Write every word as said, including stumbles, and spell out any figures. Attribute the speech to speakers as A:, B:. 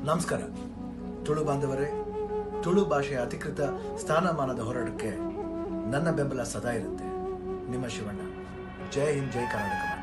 A: ನಮಸ್ಕಾರ ತುಳು ಬಾಂಧವರೇ, ತುಳು ಭಾಷೆಯ ಅಧಿಕೃತ ಸ್ಥಾನಮಾನದ ಹೋರಾಟಕ್ಕೆ ನನ್ನ ಬೆಂಬಲ ಸದಾ ಇರುತ್ತೆ. ನಿಮ್ಮ ಶಿವಣ್ಣ. ಜೈ ಹಿಂದ್, ಜೈ ಕರ್ನಾಟಕ.